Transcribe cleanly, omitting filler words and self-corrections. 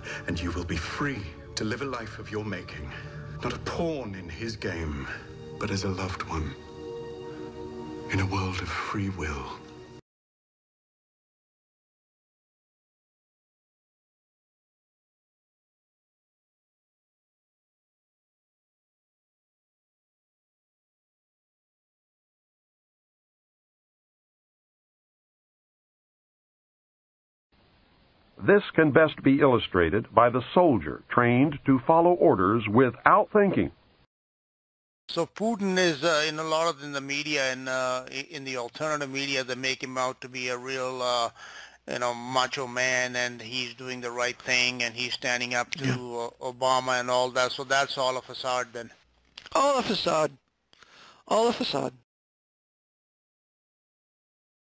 and you will be free to live a life of your making. Not a pawn in his game, but as a loved one. In a world of free will. This can best be illustrated by the soldier trained to follow orders without thinking. So Putin is, in a lot of in the media and in the alternative media, they make him out to be a real, macho man, and he's doing the right thing, and he's standing up to Obama and all that. So that's all a facade then. All a facade. All a facade.